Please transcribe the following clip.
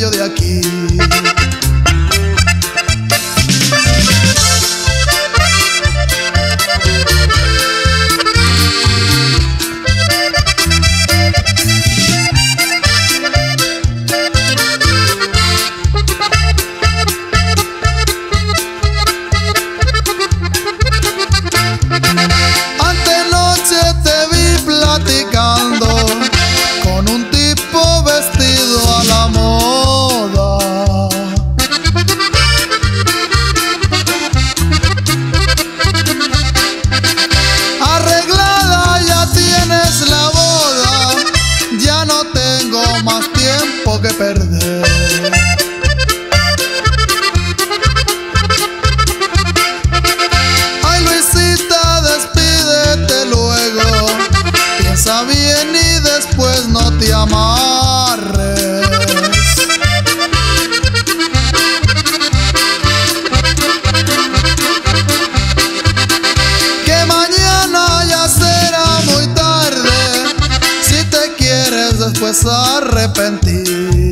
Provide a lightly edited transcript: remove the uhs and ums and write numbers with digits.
medio de aquí. Antenoche te vi platicando con un tipo vestido a la moda. Arreglada ya tienes la boda, ya no tengo más tiempo que perder. Ay, Luisita, despídete luego, piensa bien y después no te amarres. Que mañana ya será muy tarde, si te quieres después arrepentir.